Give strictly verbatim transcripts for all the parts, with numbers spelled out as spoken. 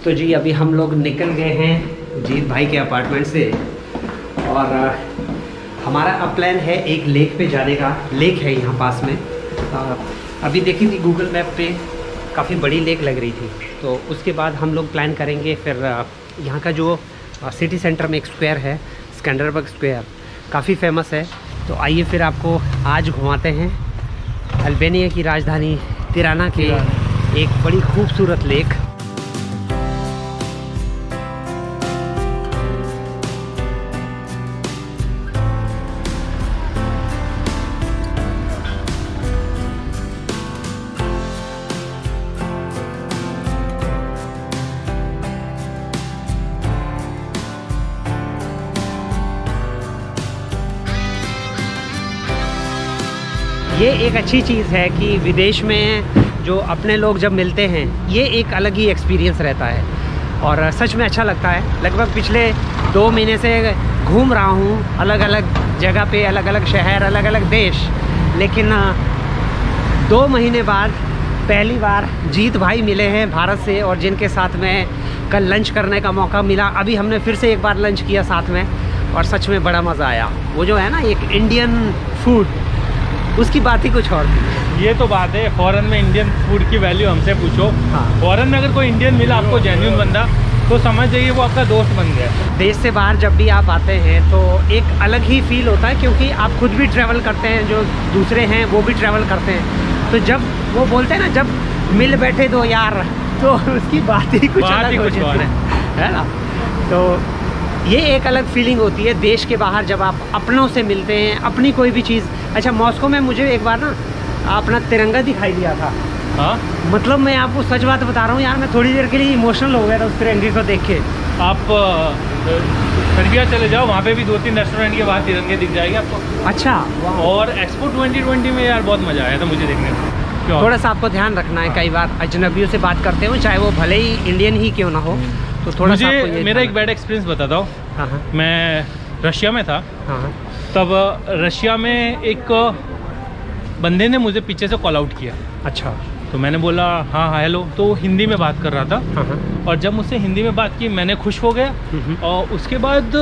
तो जी अभी हम लोग निकल गए हैं जीत भाई के अपार्टमेंट से और हमारा अब प्लान है एक लेक पे जाने का। लेक है यहाँ पास में, अभी देखी थी गूगल मैप पे काफ़ी बड़ी लेक लग रही थी। तो उसके बाद हम लोग प्लान करेंगे फिर यहाँ का जो सिटी सेंटर में एक स्क्वायर है स्कैंडरबर्ग स्क्वायर, काफ़ी फेमस है। तो आइए फिर आपको आज घुमाते हैं अल्बानिया की राजधानी तिराना के एक बड़ी खूबसूरत लेक। ये एक अच्छी चीज़ है कि विदेश में जो अपने लोग जब मिलते हैं ये एक अलग ही एक्सपीरियंस रहता है और सच में अच्छा लगता है। लगभग पिछले दो महीने से घूम रहा हूँ अलग अलग जगह पे, अलग अलग शहर, अलग अलग देश, लेकिन दो महीने बाद पहली बार जीत भाई मिले हैं भारत से और जिनके साथ में कल लंच करने का मौका मिला। अभी हमने फिर से एक बार लंच किया साथ में और सच में बड़ा मज़ा आया। वो जो है ना एक इंडियन फूड, उसकी बात ही कुछ और थी। ये तो बात है, फॉरेन में इंडियन फूड की वैल्यू हमसे पूछो। हाँ। फॉरेन में अगर कोई इंडियन मिला आपको जेन्युइन बंदा तो समझ जाइए वो आपका दोस्त बन गया। देश से बाहर जब भी आप आते हैं तो एक अलग ही फील होता है, क्योंकि आप खुद भी ट्रैवल करते हैं, जो दूसरे हैं वो भी ट्रैवल करते हैं। तो जब वो बोलते हैं ना जब मिल बैठे दो यार, तो उसकी बात ही कुछ अलग हो जाती है ना। तो ये एक अलग फीलिंग होती है देश के बाहर जब आप अपनों से मिलते हैं, अपनी कोई भी चीज़। अच्छा, मॉस्को में मुझे एक बार ना अपना तिरंगा दिखाई दिया था। हाँ, मतलब मैं आपको सच बात बता रहा हूँ यार, मैं थोड़ी देर के लिए इमोशनल हो गया था उस तिरंगे को देख के। आप सर्बिया चले जाओ, वहाँ पे भी दो तीन रेस्टोरेंट के बाहर तिरंगे दिख जाएंगे आपको। अच्छा। और एक्सपो ट्वेंटी ट्वेंटी में यार बहुत मज़ा आया था मुझे देखने में। थोड़ा सा आपको ध्यान रखना है, कई बार अजनबियों से बात करते हो, चाहे वो भले ही इंडियन ही क्यों ना हो, तो थोड़ा सा आपको ये मेरा एक बैड एक्सपीरियंस बताता हूँ। हाँ हाँ। मैं रशिया में था। हाँ। तब रशिया में एक बंदे ने मुझे पीछे से कॉल आउट किया। अच्छा। तो मैंने बोला हाँ हाँ हेलो, तो हिंदी में बात कर रहा था। हाँ हाँ। और जब मुझसे हिंदी में बात की मैंने खुश हो गया। और उसके बाद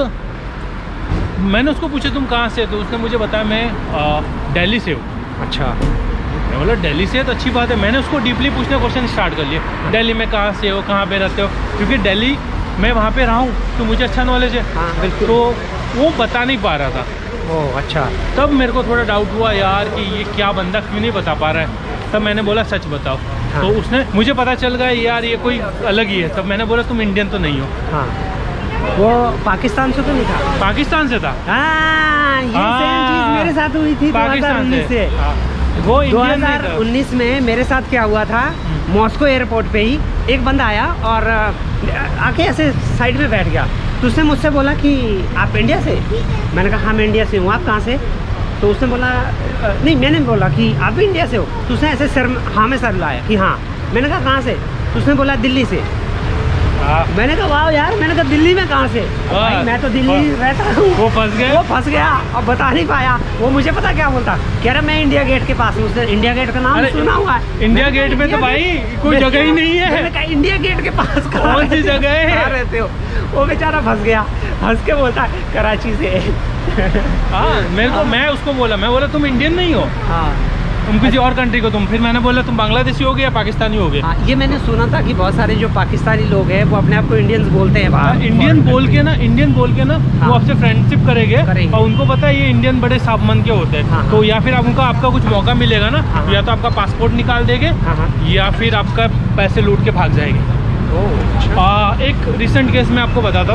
मैंने उसको पूछा तुम कहाँ से, तो उसने मुझे बताया मैं दिल्ली से हूँ। अच्छा। मैं बोला दिल्ली से तो अच्छी बात है। मैंने उसको डीपली पूछने क्वेश्चन स्टार्ट कर लिए, दिल्ली में कहाँ से हो, कहाँ पे रहते हो, क्योंकि दिल्ली मैं वहाँ पे रहा हूँ तो मुझे अच्छा नॉलेज है। हाँ, बिल्कुल। तो वो बता नहीं पा रहा था। ओह अच्छा। तब मेरे को थोड़ा डाउट हुआ यार कि ये क्या बंदा क्यों नहीं बता पा रहा है। तब मैंने बोला सच बताओ। हाँ। तो उसने मुझे पता चल गया यार ये कोई अलग ही है। तब मैंने बोला तुम इंडियन तो नहीं हो। हाँ। वो पाकिस्तान से तो नहीं था? पाकिस्तान से था। हाँ, ये सेम चीज़ मेरे साथ हुई थी पाकिस्तान से, से। हाँ। वो दो हज़ार उन्नीस में मेरे साथ क्या हुआ था, मॉस्को एयरपोर्ट पे ही एक बंदा आया और आके ऐसे साइड में बैठ गया। तो उसने मुझसे बोला कि आप इंडिया से? मैंने कहा हाँ मैं इंडिया से हूँ, आप कहाँ से? तो उसने बोला नहीं, मैंने बोला कि आप भी इंडिया से हो? तो उसने ऐसे सर हाँ में सर लाया कि हाँ। मैंने कहा कहाँ से? तो उसने बोला दिल्ली से। मैंने कहा वाह यार, मैंने कहा दिल्ली में कहाँ से? भाई मैं तो दिल्ली रहता हूँ। वो फंस गया वो फंस गया अब बता नहीं पाया। वो मुझे पता क्या बोलता, कह रहा मैं इंडिया गेट के पास हूँ। उसने इंडिया गेट का नाम सुना हुआ है? इंडिया गेट में तो भाई कोई जगह ही नहीं है। मैंने कहा इंडिया गेट के पास कौन सी जगह है, कहाँ रहते हो? वो बेचारा फंस गया, हंस के बोलता कराची से। हाँ, मेरे को मैं उसको बोला, मैं बोला तुम इंडियन नहीं हो। हाँ, तुम किसी और कंट्री को तुम। फिर मैंने बोला तुम बांग्लादेशी हो गए या पाकिस्तानी हो गए। हाँ, ये मैंने सुना था कि बहुत सारे जो पाकिस्तानी लोग हैं वो अपने आप को इंडियंस बोलते हैं बाहर। इंडियन बोल के ना इंडियन बोल के ना हाँ। वो आपसे फ्रेंडशिप करेंगे, करेंगे और उनको पता है ये इंडियन बड़े साफ मन के होते हैं। हाँ। तो या फिर आपका आपका कुछ मौका मिलेगा ना, हाँ। या तो आपका पासपोर्ट निकाल देंगे, हाँ। या फिर आपका पैसे लूट के भाग जाएंगे। आ, एक रिसेंट केस मैं आपको बताता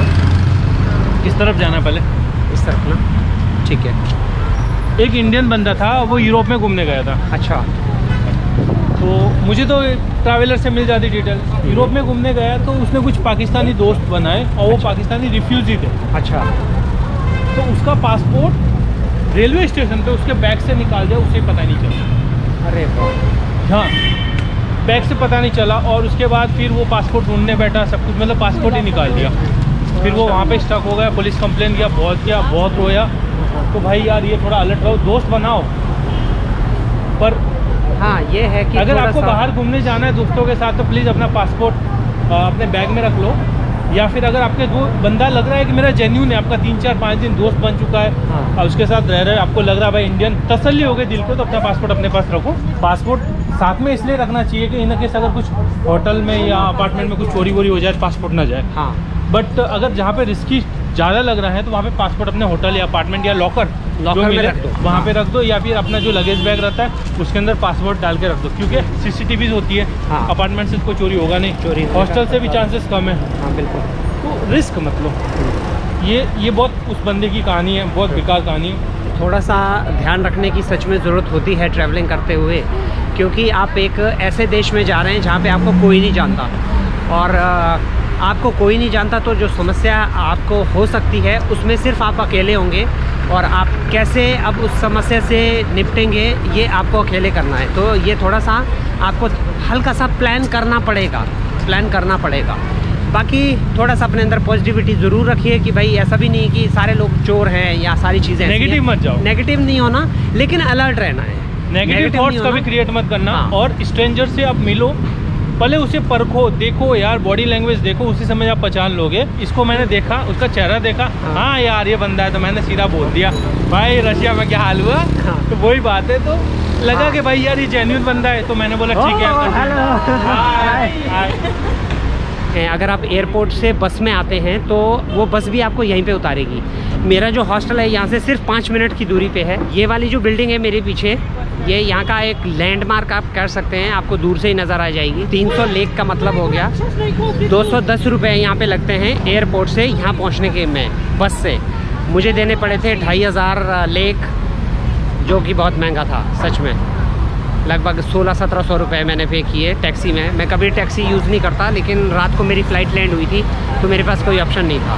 हूँ। किस तरफ जाना पहले? इस तरफ ना, ठीक है। एक इंडियन बंदा था, वो यूरोप में घूमने गया था। अच्छा। तो मुझे तो ट्रैवलर से मिल जाती डिटेल। यूरोप में घूमने गया तो उसने कुछ पाकिस्तानी दोस्त बनाए और वो अच्छा। पाकिस्तानी रिफ्यूजी थे। अच्छा। तो उसका पासपोर्ट रेलवे स्टेशन पे उसके बैग से निकाल दिया, उसे पता नहीं चला। अरे हाँ, बैग से पता नहीं चला और उसके बाद फिर वो पासपोर्ट ढूंढने बैठा, सब कुछ मतलब पासपोर्ट ही निकाल दिया। फिर वो वहाँ पे स्टक हो गया, पुलिस कंप्लेन किया, बहुत किया, बहुत रोया। तो भाई यार ये थोड़ा अलर्ट रहो, दोस्त बनाओ। पर हाँ ये है कि अगर आपको बाहर घूमने जाना है दोस्तों के साथ तो प्लीज़ अपना पासपोर्ट अपने बैग में रख लो, या फिर अगर आपके वो बंदा लग रहा है कि मेरा जेन्यून है, आपका तीन चार पाँच दिन दोस्त बन चुका है, हाँ। और उसके साथ रह रहे हैं, आपको लग रहा है भाई इंडियन, तसल्ली हो गई दिल को, तो अपना पासपोर्ट अपने पास रखो। पासपोर्ट साथ में इसलिए रखना चाहिए कि इन केस अगर कुछ होटल में या अपार्टमेंट में कुछ चोरी वोरी हो जाए, पासपोर्ट ना जाए। हाँ। बट अगर जहाँ पे रिस्की ज़्यादा लग रहा है तो वहाँ पे पासपोर्ट अपने होटल या अपार्टमेंट या लॉकर लॉकर में रख दो, वहाँ पे रख दो, या फिर अपना जो लगेज बैग रहता है उसके अंदर पासपोर्ट डाल के रख दो, क्योंकि सीसीटीवी होती है। हाँ। अपार्टमेंट से कोई चोरी होगा नहीं, चोरी हॉस्टल से भी चांसेस कम है। हाँ बिल्कुल। तो रिस्क मतलब ये ये बहुत उस बंदे की कहानी है, बहुत बेकार कहानी है। थोड़ा सा ध्यान रखने की सच में ज़रूरत होती है ट्रैवलिंग करते हुए, क्योंकि आप एक ऐसे देश में जा रहे हैं जहाँ पे आपको कोई नहीं जानता, और आपको कोई नहीं जानता तो जो समस्या आपको हो सकती है उसमें सिर्फ आप अकेले होंगे, और आप कैसे अब उस समस्या से निपटेंगे ये आपको अकेले करना है। तो ये थोड़ा सा आपको हल्का सा प्लान करना पड़ेगा प्लान करना पड़ेगा बाकी थोड़ा सा अपने अंदर पॉजिटिविटी ज़रूर रखिए कि भाई ऐसा भी नहीं कि सारे लोग चोर हैं या सारी चीज़ें, नेगेटिव मत जाओ, नेगेटिव नहीं होना, लेकिन अलर्ट रहना है, नेगेटिव थॉट्स कभी क्रिएट मत करना। हाँ। और स्ट्रेंजर से आप मिलो, पहले उसे परखो, देखो यार, बॉडी लैंग्वेज देखो, उसी समय आप पहचान लोगे। इसको मैंने देखा, उसका चेहरा देखा, हाँ, हाँ यार ये बंदा है, तो मैंने सीधा बोल दिया भाई रशिया में क्या हाल हुआ। हाँ। तो वही बात है, तो लगा हाँ। कि भाई यार ये जेन्युइन बंदा है, तो मैंने बोला ठीक है। अगर आप एयरपोर्ट से बस में आते हैं तो वो बस भी आपको यहीं पे उतारेगी। मेरा जो हॉस्टल है यहाँ से सिर्फ पाँच मिनट की दूरी पे है। ये वाली जो बिल्डिंग है मेरे पीछे, ये यहाँ का एक लैंडमार्क आप कर सकते हैं, आपको दूर से ही नज़र आ जाएगी। तीन सौ लेक का मतलब हो गया दो सौ दस रुपये यहाँ पे लगते हैं एयरपोर्ट से यहाँ पहुँचने के में बस से। मुझे देने पड़े थे ढाई हज़ार लेक, जो कि बहुत महंगा था सच में। लगभग सोलह सत्रह सौ रुपये मैंने पे किए टैक्सी में। मैं कभी टैक्सी यूज़ नहीं करता, लेकिन रात को मेरी फ़्लाइट लैंड हुई थी तो मेरे पास कोई ऑप्शन नहीं था।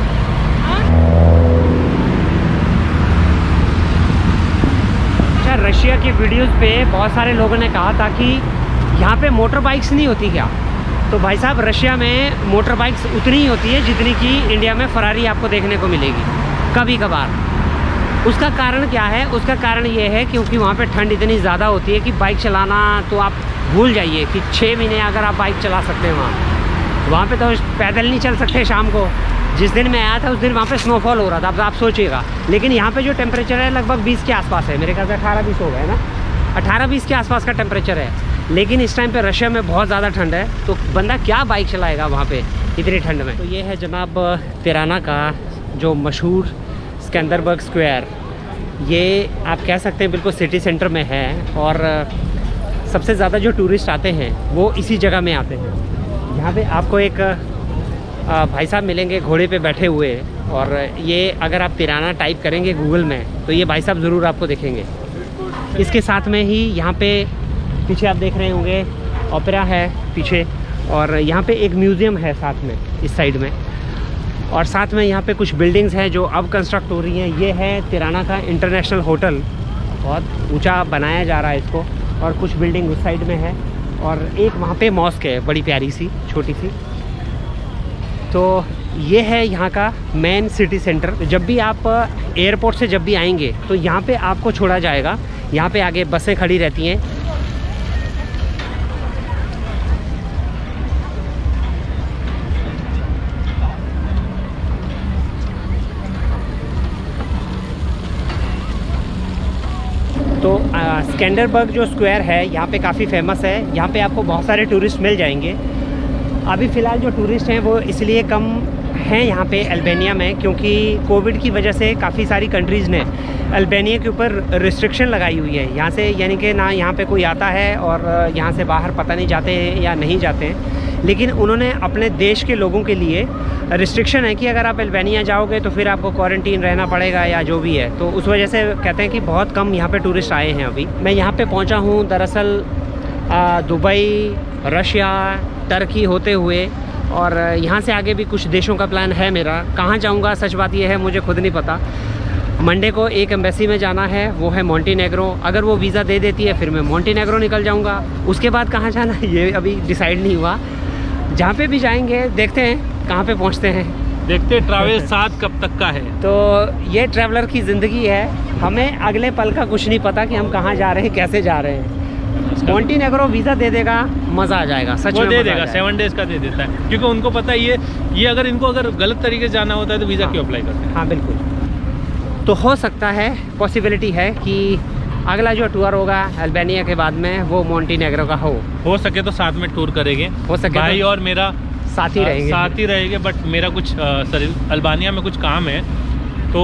अच्छा, रशिया की वीडियोस पे बहुत सारे लोगों ने कहा था कि यहाँ पे मोटर बाइक्स नहीं होती क्या? तो भाई साहब, रशिया में मोटर बाइक्स उतनी ही होती है जितनी कि इंडिया में फरारी आपको देखने को मिलेगी कभी कभार। उसका कारण क्या है? उसका कारण ये है क्योंकि वहाँ पे ठंड इतनी ज़्यादा होती है कि बाइक चलाना तो आप भूल जाइए कि छः महीने अगर आप बाइक चला सकते हैं वहाँ वहाँ पे तो पैदल नहीं चल सकते शाम को। जिस दिन मैं आया था उस दिन वहाँ पे स्नोफॉल हो रहा था, अब आप सोचिएगा। लेकिन यहाँ पे जो टेम्परेचर है लगभग बीस के आसपास है, मेरे ख्याल से अठारह बीस हो गए ना, अठारह बीस के आसपास का टेम्परेचर है। लेकिन इस टाइम पे रशिया में बहुत ज़्यादा ठंड है, तो बंदा क्या बाइक चलाएगा वहाँ पे इतनी ठंड में। तो ये है जनाब तिराना का जो मशहूर स्कंदरबर्ग स्क्वायर। ये आप कह सकते हैं बिल्कुल सिटी सेंटर में है, और सबसे ज़्यादा जो टूरिस्ट आते हैं वो इसी जगह में आते हैं। यहाँ पे आपको एक भाई साहब मिलेंगे घोड़े पे बैठे हुए, और ये अगर आप तिराना टाइप करेंगे गूगल में तो ये भाई साहब ज़रूर आपको दिखेंगे। इसके साथ में ही यहाँ पे पीछे आप देख रहे होंगे ओपेरा है पीछे, और यहाँ पे एक म्यूज़ियम है साथ में इस साइड में, और साथ में यहाँ पे कुछ बिल्डिंग्स हैं जो अब कंस्ट्रक्ट हो रही हैं। ये है तिराना का इंटरनेशनल होटल, बहुत ऊंचा बनाया जा रहा है इसको, और कुछ बिल्डिंग उस साइड में है, और एक वहाँ पे मॉस्क है बड़ी प्यारी सी छोटी सी। तो ये है यहाँ का मेन सिटी सेंटर। जब भी आप एयरपोर्ट से जब भी आएंगे तो यहाँ पे आपको छोड़ा जाएगा, यहाँ पे आगे बसें खड़ी रहती हैं। तो स्कंदरबर्ग जो स्क्वायर है यहाँ पे काफ़ी फेमस है, यहाँ पे आपको बहुत सारे टूरिस्ट मिल जाएंगे। अभी फ़िलहाल जो टूरिस्ट हैं वो इसलिए कम हैं यहाँ पे अल्बानिया में, क्योंकि कोविड की वजह से काफ़ी सारी कंट्रीज़ ने अल्बानिया के ऊपर रिस्ट्रिक्शन लगाई हुई है यहाँ से, यानी कि ना यहाँ पे कोई आता है और यहाँ से बाहर पता नहीं जाते हैं या नहीं जाते हैं। लेकिन उन्होंने अपने देश के लोगों के लिए रिस्ट्रिक्शन है कि अगर आप अल्बानिया जाओगे तो फिर आपको क्वारंटीन रहना पड़ेगा या जो भी है। तो उस वजह से कहते हैं कि बहुत कम यहाँ पे टूरिस्ट आए हैं अभी। मैं यहाँ पे पहुँचा हूँ दरअसल दुबई, रशिया, टर्की होते हुए, और यहाँ से आगे भी कुछ देशों का प्लान है मेरा। कहाँ जाऊँगा सच बात यह है मुझे खुद नहीं पता। मंडे को एक एम्बेसी में जाना है, वो है मोंटेनेग्रो। अगर वो वीज़ा दे देती है फिर मैं मोंटेनेग्रो निकल जाऊँगा। उसके बाद कहाँ जाना है ये अभी डिसाइड नहीं हुआ। जहाँ पे भी जाएंगे देखते हैं कहाँ पे पहुँचते हैं, देखते हैं ट्रैवल साथ कब तक का है। तो ये ट्रैवलर की ज़िंदगी है, हमें अगले पल का कुछ नहीं पता कि हम कहाँ जा रहे हैं, कैसे जा रहे हैं। डेज का। मोंटेनेग्रो वीज़ा दे देगा, मज़ा आ जाएगा, सच वो में दे देगा, सेवन डेज का दे देता है, क्योंकि उनको पता है ये ये अगर इनको अगर गलत तरीके से जाना होता है तो वीज़ा हाँ, क्यों अप्लाई करते हैं। हाँ बिल्कुल। तो हो सकता है, पॉसिबिलिटी है कि अगला जो टूर होगा अल्बानिया के बाद में वो मोंटेनेग्रो का हो हो सके तो साथ में टूर करेंगे, हो सके भाई तो और मेरा साथ ही रहेंगे साथ ही रहेंगे। बट मेरा कुछ सर अल्बानिया में कुछ काम है तो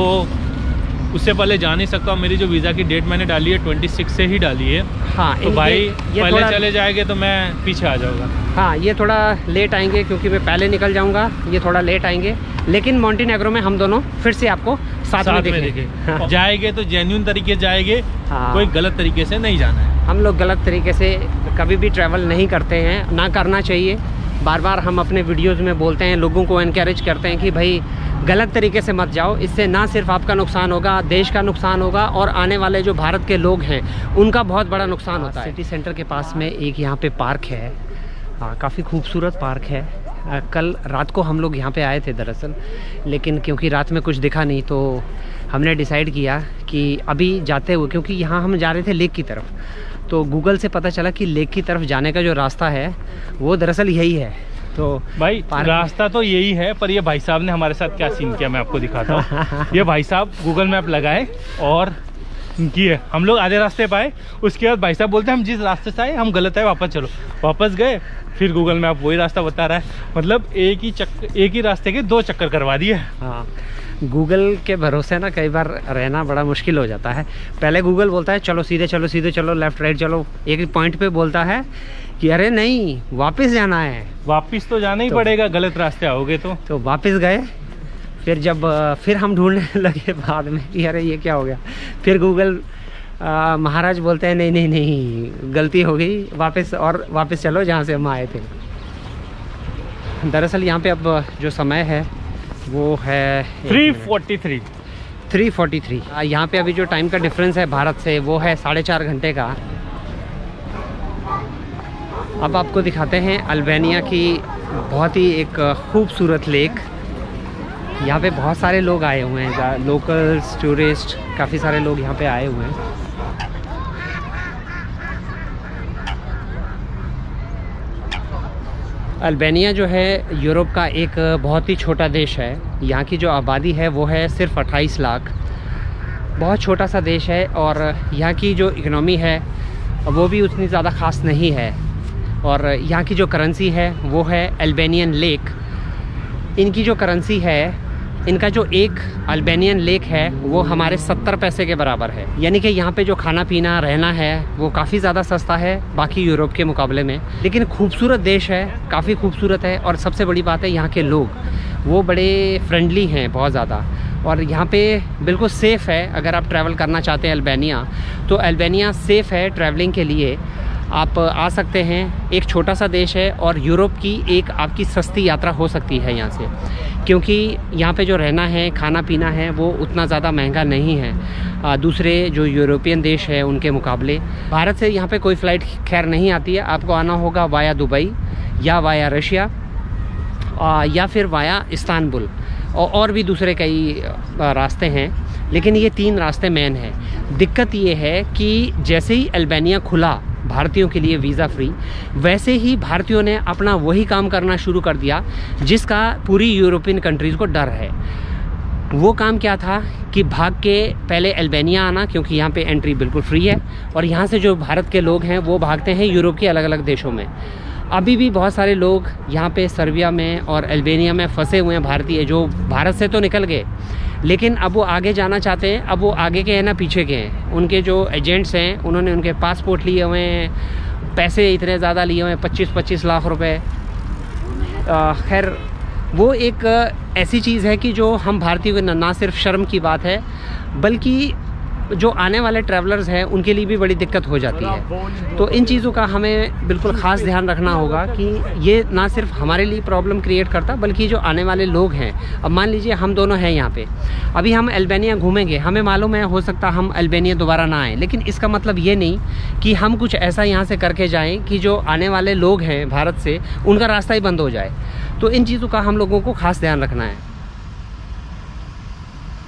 उससे पहले जा नहीं सकता हूँ। मेरी जो वीज़ा की डेट मैंने डाली है छब्बीस से ही डाली है। हाँ, तो भाई ये, ये पहले चले जाएंगे तो मैं पीछे आ जाऊँगा। हाँ, ये थोड़ा लेट आएंगे क्योंकि मैं पहले निकल जाऊँगा, ये थोड़ा लेट आएंगे, लेकिन मोंटेनेग्रो में हम दोनों फिर से आपको साथ, साथ में देखेंगे। हाँ। जाएंगे तो जेन्युइन तरीके जाएंगे, हाँ। कोई गलत तरीके से नहीं जाना है। हम लोग गलत तरीके से कभी भी ट्रैवल नहीं करते हैं, ना करना चाहिए। बार बार हम अपने वीडियोज़ में बोलते हैं, लोगों को इनकरेज करते हैं कि भाई गलत तरीके से मत जाओ, इससे ना सिर्फ आपका नुकसान होगा, देश का नुकसान होगा और आने वाले जो भारत के लोग हैं उनका बहुत बड़ा नुकसान होता है। सिटी सेंटर के पास में एक यहाँ पे पार्क है, काफ़ी खूबसूरत पार्क है। आ, कल रात को हम लोग यहाँ पे आए थे दरअसल, लेकिन क्योंकि रात में कुछ दिखा नहीं तो हमने डिसाइड किया कि अभी जाते हुए, क्योंकि यहाँ हम जा रहे थे लेक की तरफ, तो गूगल से पता चला कि लेक की तरफ जाने का जो रास्ता है वो दरअसल यही है। तो भाई रास्ता तो यही है, पर ये भाई साहब ने हमारे साथ क्या सीन किया मैं आपको दिखाता हूँ। ये भाई साहब गूगल मैप लगाए और किए, हम लोग आधे रास्ते पे आए, उसके बाद भाई साहब बोलते हैं हम जिस रास्ते से आए हम गलत है, वापस चलो। वापस गए, फिर गूगल मैप वही रास्ता बता रहा है, मतलब एक ही चक्कर एक ही रास्ते के दो चक्कर करवा दिए। हाँ, गूगल के भरोसे ना कई बार रहना बड़ा मुश्किल हो जाता है। पहले गूगल बोलता है चलो सीधे चलो सीधे चलो, लेफ्ट राइट चलो, एक पॉइंट पे बोलता है कि अरे नहीं वापस जाना है। वापस तो जाना ही तो, पड़ेगा, गलत रास्ते आओगे तो तो वापस गए। फिर जब फिर हम ढूंढने लगे बाद में कि अरे ये क्या हो गया, फिर गूगल आ, महाराज बोलते हैं नहीं नहीं नहीं गलती हो गई, वापस और वापस चलो जहाँ से हम आए थे। दरअसल यहाँ पे अब जो समय है वो है three forty three three forty three. यहाँ पे अभी जो टाइम का डिफरेंस है भारत से वो है साढ़े चार घंटे का। अब आपको दिखाते हैं अल्बानिया की बहुत ही एक खूबसूरत लेक। यहाँ पे बहुत सारे लोग आए हुए हैं, लोकल्स, टूरिस्ट, काफ़ी सारे लोग यहाँ पे आए हुए हैं। अल्बानिया जो है यूरोप का एक बहुत ही छोटा देश है। यहाँ की जो आबादी है वो है सिर्फ अट्ठाईस लाख, बहुत छोटा सा देश है। और यहाँ की जो इकनॉमी है वो भी उतनी ज़्यादा ख़ास नहीं है। और यहाँ की जो करेंसी है वो है अल्बानियन लेक। इनकी जो करेंसी है, इनका जो एक अल्बानियन लेक है वो हमारे सत्तर पैसे के बराबर है। यानी कि यहाँ पे जो खाना पीना रहना है वो काफ़ी ज़्यादा सस्ता है बाकी यूरोप के मुकाबले में। लेकिन खूबसूरत देश है, काफ़ी खूबसूरत है। और सबसे बड़ी बात है यहाँ के लोग वो बड़े फ्रेंडली हैं बहुत ज़्यादा। और यहाँ पे बिल्कुल सेफ़ है। अगर आप ट्रैवल करना चाहते हैं अल्बानिया, तो अल्बानिया सेफ़ है ट्रैवलिंग के लिए, आप आ सकते हैं। एक छोटा सा देश है और यूरोप की एक आपकी सस्ती यात्रा हो सकती है यहाँ से, क्योंकि यहाँ पे जो रहना है, खाना पीना है वो उतना ज़्यादा महंगा नहीं है आ, दूसरे जो यूरोपियन देश है उनके मुकाबले। भारत से यहाँ पे कोई फ़्लाइट खैर नहीं आती है, आपको आना होगा वाया दुबई या वाया रशिया आ, या फिर वाया इस्तांबुल, और, और भी दूसरे कई रास्ते हैं, लेकिन ये तीन रास्ते मेन हैं। दिक्कत ये है कि जैसे ही अल्बानिया खुला भारतीयों के लिए वीज़ा फ्री, वैसे ही भारतीयों ने अपना वही काम करना शुरू कर दिया जिसका पूरी यूरोपियन कंट्रीज़ को डर है। वो काम क्या था कि भाग के पहले अल्बानिया आना, क्योंकि यहाँ पे एंट्री बिल्कुल फ्री है। और यहाँ से जो भारत के लोग हैं वो भागते हैं यूरोप के अलग अलग देशों में। अभी भी बहुत सारे लोग यहाँ पे सर्बिया में और अल्बानिया में फंसे हुए हैं भारतीय, जो भारत से तो निकल गए लेकिन अब वो आगे जाना चाहते हैं। अब वो आगे के हैं ना पीछे के हैं। उनके जो एजेंट्स हैं उन्होंने उनके पासपोर्ट लिए हुए हैं, पैसे इतने ज़्यादा लिए हुए हैं, पच्चीस पच्चीस लाख रुपए। खैर वो एक ऐसी चीज़ है कि जो हम भारतीयों को ना सिर्फ शर्म की बात है बल्कि जो आने वाले ट्रैवलर्स हैं उनके लिए भी बड़ी दिक्कत हो जाती है। तो इन चीज़ों का हमें बिल्कुल ख़ास ध्यान रखना होगा कि ये ना सिर्फ हमारे लिए प्रॉब्लम क्रिएट करता बल्कि जो आने वाले लोग हैं। अब मान लीजिए हम दोनों हैं यहाँ पे, अभी हम अल्बानिया घूमेंगे, हमें मालूम है हो सकता हम अल्बानिया दोबारा ना आएँ, लेकिन इसका मतलब ये नहीं कि हम कुछ ऐसा यहाँ से करके जाएँ कि जो आने वाले लोग हैं भारत से उनका रास्ता ही बंद हो जाए। तो इन चीज़ों का हम लोगों को ख़ास ध्यान रखना है।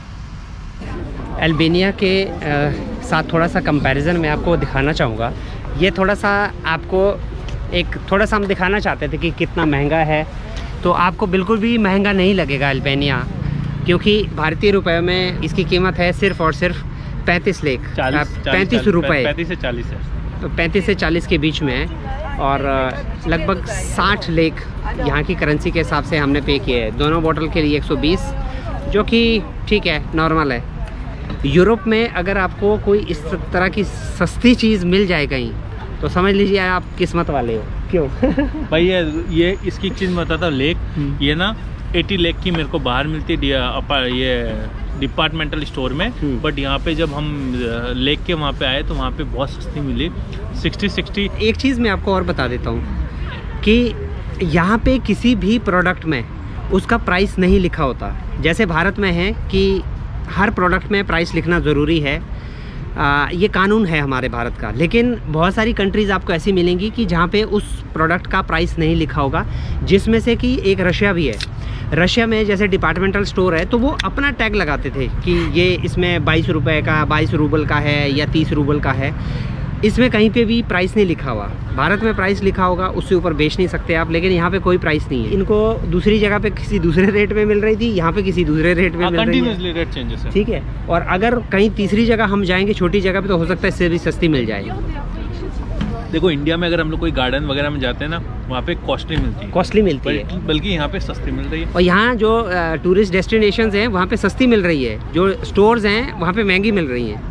अल्बानिया के आ, साथ थोड़ा सा कंपैरिजन मैं आपको दिखाना चाहूँगा। ये थोड़ा सा आपको एक थोड़ा सा हम दिखाना चाहते थे कि कितना महंगा है। तो आपको बिल्कुल भी महंगा नहीं लगेगा अल्बानिया, क्योंकि भारतीय रुपए में इसकी कीमत है सिर्फ और सिर्फ पैंतीस लाख पैंतीस रुपये पैंतीस से चालीस है, तो पैंतीस से चालीस के बीच में है। और लगभग साठ लाख यहाँ की करेंसी के हिसाब से हमने पे किए हैं दोनों बोतल के लिए, एक सौ बीस, जो कि ठीक है, नॉर्मल है। यूरोप में अगर आपको कोई इस तरह की सस्ती चीज़ मिल जाए कहीं, तो समझ लीजिए आप किस्मत वाले हो। क्यों भाई ये ये इसकी चीज़ मैं बताता हूँ, लेक ये ना अस्सी लाख की मेरे को बाहर मिलती है ये डिपार्टमेंटल स्टोर में, बट यहाँ पे जब हम लेक के वहाँ पे आए तो वहाँ पे बहुत सस्ती मिली, सिक्सटी सिक्सटी। एक चीज़ मैं आपको और बता देता हूँ कि यहाँ पे किसी भी प्रोडक्ट में उसका प्राइस नहीं लिखा होता। जैसे भारत में है कि हर प्रोडक्ट में प्राइस लिखना ज़रूरी है, आ, ये कानून है हमारे भारत का। लेकिन बहुत सारी कंट्रीज़ आपको ऐसी मिलेंगी कि जहाँ पे उस प्रोडक्ट का प्राइस नहीं लिखा होगा, जिसमें से कि एक रशिया भी है। रशिया में जैसे डिपार्टमेंटल स्टोर है तो वो अपना टैग लगाते थे कि ये इसमें बाईस रुपये का, बाईस रूबल का है या तीस रूबल का है। इसमें कहीं पे भी प्राइस नहीं लिखा हुआ। भारत में प्राइस लिखा होगा, उससे ऊपर बेच नहीं सकते आप, लेकिन यहाँ पे कोई प्राइस नहीं है। इनको दूसरी जगह पे किसी दूसरे रेट में मिल रही थी, यहाँ पे किसी दूसरे रेट में मिल रही है, रेट चेंजेस है, ठीक है। और अगर कहीं तीसरी जगह हम जाएंगे, छोटी जगह पे, तो हो सकता है इससे भी सस्ती मिल जाए। देखो इंडिया में अगर हम लोग कोई गार्डन वगैरह में जाते हैं ना, वहाँ पे कॉस्टली मिलती है, कॉस्टली मिलती है, बल्कि यहाँ पे सस्ती मिल रही है। और यहाँ जो टूरिस्ट डेस्टिनेशंस हैं वहाँ पे सस्ती मिल रही है, जो स्टोर्स हैं वहाँ पे महंगी मिल रही हैं।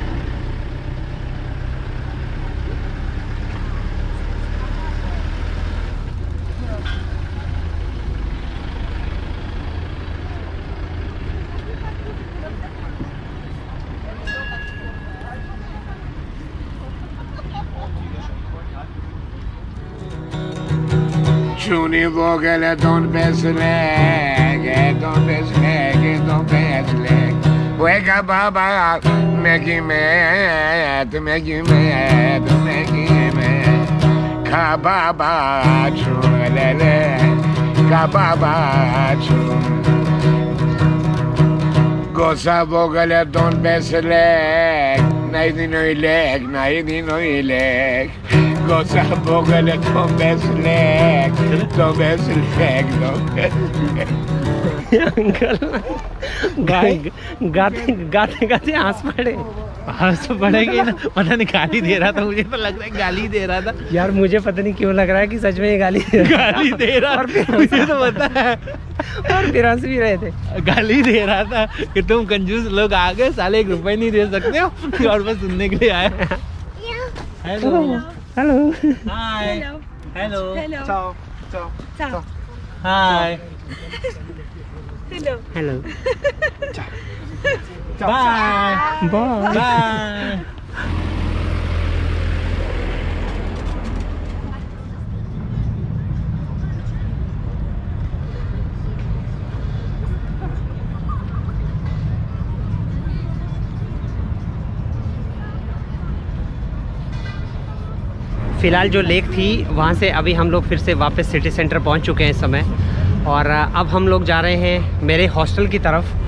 Tjuni vågade don besläge, don besläge, don besläge. Wega baba, megi med, megi med, megi med. Kababa chulele, kababa chul. Gosa vågade don besläge, nej din öjläg, nej din öjläg. Gosa vågade don besläge, don besläge, don besläge. Uncle गाते गाते गाते हंस पड़े। हंस पड़ेगी ना, पता नहीं गाली दे रहा था, मुझे तो लग रहा है गाली दे रहा था यार। मुझे पता नहीं क्यों लग रहा है कि सच में ये गाली दे रहा गाली दे रहा और मुझे तो पता है, और फिर हंस भी रहे थे। गाली दे रहा था कि तुम कंजूस लोग आ गए, साले एक रुपए नहीं दे सकते हो, और बस सुनने के लिए आया। Hello hello hi hello Ciao, ciao, Ciao. Hi Hello. Hello bye bye. Bye. फ़िलहाल जो लेक थी वहाँ से अभी हम लोग फिर से वापस सिटी सेंटर पहुँच चुके हैं इस समय, और अब हम लोग जा रहे हैं मेरे हॉस्टल की तरफ।